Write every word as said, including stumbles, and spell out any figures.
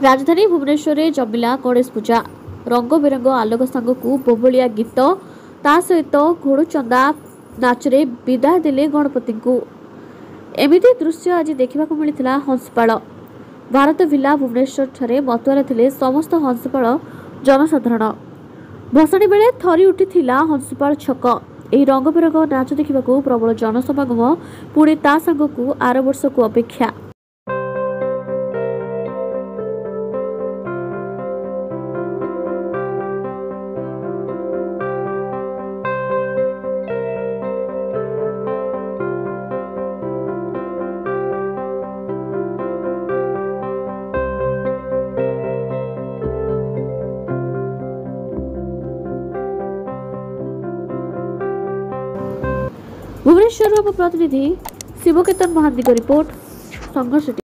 राजधानी भुवनेश्वर में जमिला गणेश पूजा रंग बेरंग आलोक सांगकू बोबलिया गीत ता सहित घोड़चंदा नाचरे विदाय देले गणपति को। एमिति दृश्य आज देखा मिलता हंसपाल भारत विला भुवनेश्वर ठारे मतुआला थिले समस्त हंसपाल जनसाधारण। भसाणी बेले थरी उठिथिला हंसपाल छक। ଏହି ରଙ୍ଗ ବେରଙ୍ଗ ନାଚ ଦେଖିବାକୁ ପ୍ରବଳ ଜନସମାଗମ। ପୁଣି ତା ସାଙ୍ଗକୁ ଆର ବର୍ଷକୁ ଅପେକ୍ଷା। भुवनेश्वर प्रतिनिधि शिवकेतन महांती रिपोर्ट संघर्ष।